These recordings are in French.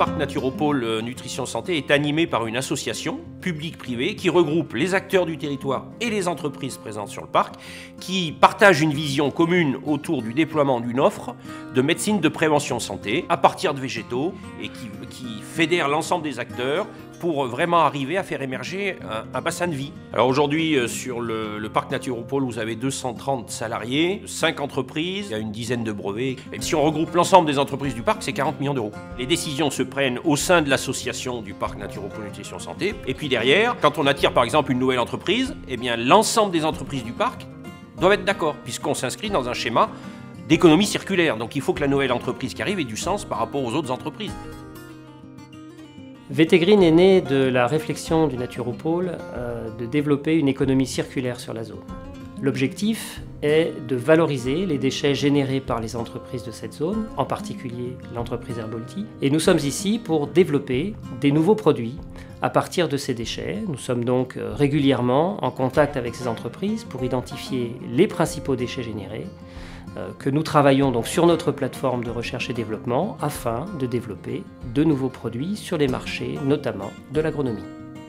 parc Naturopole Nutrition Santé est animé par une association publique-privée qui regroupe les acteurs du territoire et les entreprises présentes sur le parc, qui partagent une vision commune autour du déploiement d'une offre de médecine de prévention santé à partir de végétaux et qui fédère l'ensemble des acteurs pour vraiment arriver à faire émerger un bassin de vie. Alors aujourd'hui, sur le parc Naturopole, vous avez 230 salariés, 5 entreprises, il y a une dizaine de brevets. Et si on regroupe l'ensemble des entreprises du parc, c'est 40 millions d'euros. Les décisions se prennent au sein de l'association du parc Naturopole Nutrition Santé. Et puis derrière, quand on attire par exemple une nouvelle entreprise, eh bien l'ensemble des entreprises du parc doivent être d'accord, puisqu'on s'inscrit dans un schéma d'économie circulaire. Donc il faut que la nouvelle entreprise qui arrive ait du sens par rapport aux autres entreprises. VT Green est né de la réflexion du Naturopole de développer une économie circulaire sur la zone. L'objectif est de valoriser les déchets générés par les entreprises de cette zone, en particulier l'entreprise Herbolti. Et nous sommes ici pour développer des nouveaux produits à partir de ces déchets. Nous sommes donc régulièrement en contact avec ces entreprises pour identifier les principaux déchets générés, que nous travaillons donc sur notre plateforme de recherche et développement afin de développer de nouveaux produits sur les marchés, notamment de l'agronomie.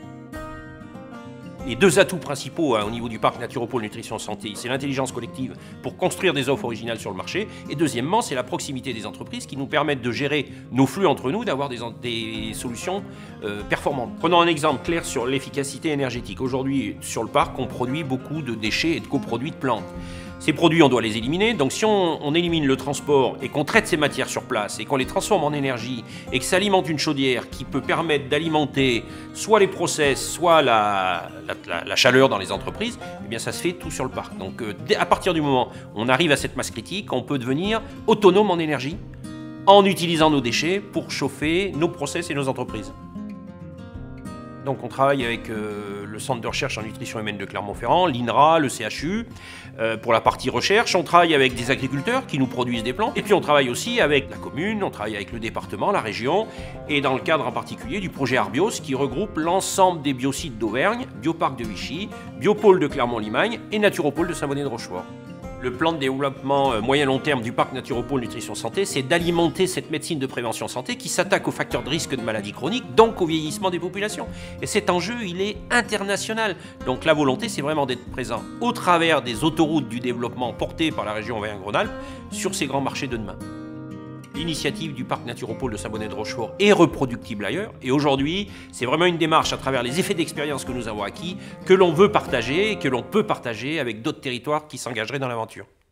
Les deux atouts principaux au niveau du parc Naturopole Nutrition Santé, c'est l'intelligence collective pour construire des offres originales sur le marché. Et deuxièmement, c'est la proximité des entreprises qui nous permettent de gérer nos flux entre nous, d'avoir des solutions performantes. Prenons un exemple clair sur l'efficacité énergétique. Aujourd'hui, sur le parc, on produit beaucoup de déchets et de coproduits de plantes. Ces produits, on doit les éliminer. Donc si on élimine le transport et qu'on traite ces matières sur place et qu'on les transforme en énergie et que ça alimente une chaudière qui peut permettre d'alimenter soit les process, soit la chaleur dans les entreprises, eh bien ça se fait tout sur le parc. Donc à partir du moment où on arrive à cette masse critique, on peut devenir autonome en énergie en utilisant nos déchets pour chauffer nos process et nos entreprises. Donc on travaille avec le Centre de recherche en nutrition humaine de Clermont-Ferrand, l'INRA, le CHU, pour la partie recherche. On travaille avec des agriculteurs qui nous produisent des plantes. Et puis on travaille aussi avec la commune, on travaille avec le département, la région, et dans le cadre en particulier du projet Arbios qui regroupe l'ensemble des biosites d'Auvergne, Bioparc de Vichy, Biopôle de Clermont-Limagne et Naturopole de Saint-Bonnet-de-Rochefort. Le plan de développement moyen-long terme du parc Naturopole Nutrition Santé, c'est d'alimenter cette médecine de prévention santé qui s'attaque aux facteurs de risque de maladies chroniques, donc au vieillissement des populations. Et cet enjeu, il est international. Donc la volonté, c'est vraiment d'être présent au travers des autoroutes du développement portées par la région Auvergne-Rhône-Alpes sur ces grands marchés de demain. L'initiative du parc Naturopole de Saint-Bonnet-de-Rochefort est reproductible ailleurs. Et aujourd'hui, c'est vraiment une démarche à travers les effets d'expérience que nous avons acquis, que l'on veut partager et que l'on peut partager avec d'autres territoires qui s'engageraient dans l'aventure.